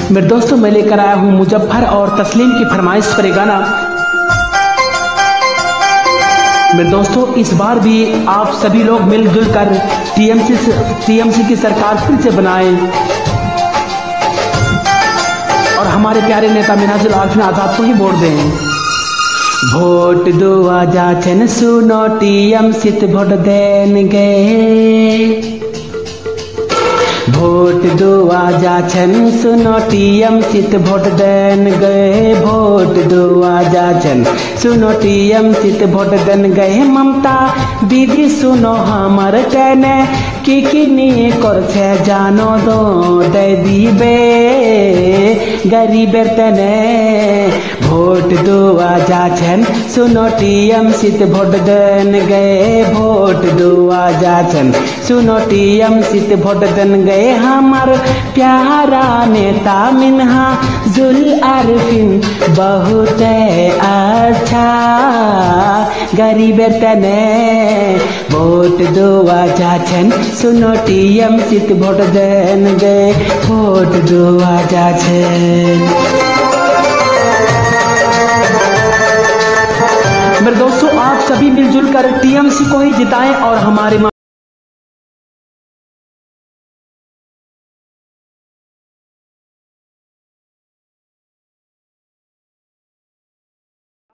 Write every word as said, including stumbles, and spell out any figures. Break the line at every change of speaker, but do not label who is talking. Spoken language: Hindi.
मेरे दोस्तों, मैं लेकर आया हूँ मुजफ्फर और तस्लीम की फरमाइश पर एक गाना। मेरे दोस्तों, इस बार भी आप सभी लोग मिलजुल कर टीएमसी टीएमसी की सरकार फिर से बनाएं और हमारे प्यारे नेता मिन्हाजुल आरिफिन आजाद को ही वोट दें। वोट दो आजा चन सुनो टीएमसी वोट देन गए। वोट दो आजा छन सुनो टीएमसी वोट देन गए। वोट दो आजा छन सुनो टीएमसी वोट देन गए। ममता दीदी सुनो हमार कहने कि किनी कर छे जानो दो दे दीबे गरीबेर तने। वोट दो आजा छन सुनो टीएमसी वोट देन गए। वोट दो आजा छन सुनो टीएमसी वोट देन गए। हमार प्यारा नेता मिन्हाजुल आरिफिन बहुत अच्छा गरीबेर तने। वोट दो आजा छन सुनो टीएमसी वोट देन गए। वोट दो आजा छन। मेरे दोस्तों, आप सभी मिलजुल कर टीएमसी को ही जिताएं और हमारे